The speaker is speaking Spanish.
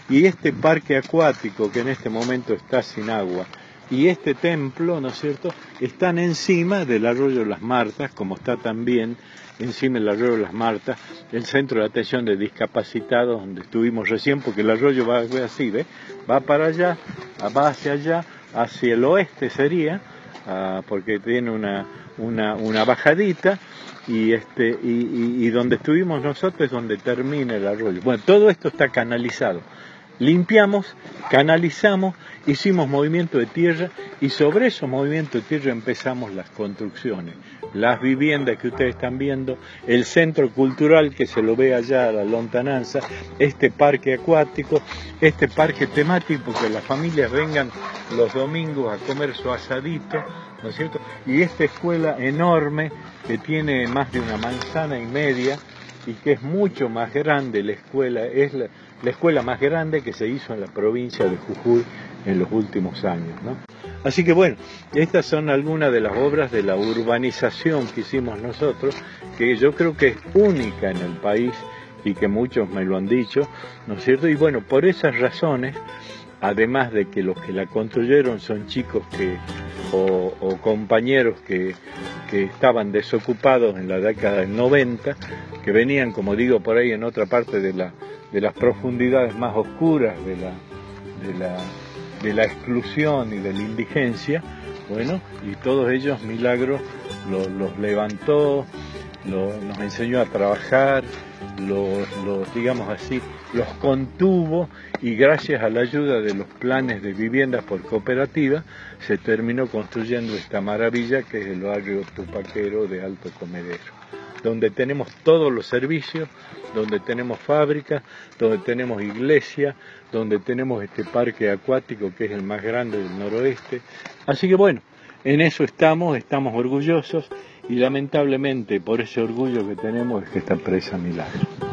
y este parque acuático que en este momento está sin agua, y este templo, ¿no es cierto?, están encima del arroyo Las Martas, como está también encima del arroyo Las Martas, el centro de atención de discapacitados, donde estuvimos recién, porque el arroyo va así, ¿ves? Va para allá, va hacia allá, hacia el oeste sería, porque tiene una bajadita, y donde estuvimos nosotros es donde termina el arroyo. Bueno, todo esto está canalizado. Limpiamos, canalizamos, hicimos movimiento de tierra y sobre esos movimientos de tierra empezamos las construcciones, las viviendas que ustedes están viendo, el centro cultural que se lo ve allá a la lontananza, este parque acuático, este parque temático, que las familias vengan los domingos a comer su asadito, ¿no es cierto? Y esta escuela enorme que tiene más de 1,5 manzanas y que es mucho más grande, la escuela es la escuela más grande que se hizo en la provincia de Jujuy en los últimos años, ¿no? Así que bueno, estas son algunas de las obras de la urbanización que hicimos nosotros, que yo creo que es única en el país y que muchos me lo han dicho, ¿no es cierto? Y bueno, por esas razones, además de que los que la construyeron son chicos o compañeros que estaban desocupados en la década del 90, que venían, como digo, por ahí en otra parte de las profundidades más oscuras de la exclusión y de la indigencia, bueno, y todos ellos, Milagro los levantó, nos enseñó a trabajar, digamos así, los contuvo, y gracias a la ayuda de los planes de viviendas por cooperativa se terminó construyendo esta maravilla que es el barrio tupaquero de Alto Comedero, donde tenemos todos los servicios, donde tenemos fábricas, donde tenemos iglesia, donde tenemos este parque acuático que es el más grande del noroeste. Así que bueno, en eso estamos orgullosos, y lamentablemente por ese orgullo que tenemos es que está presa Milagro.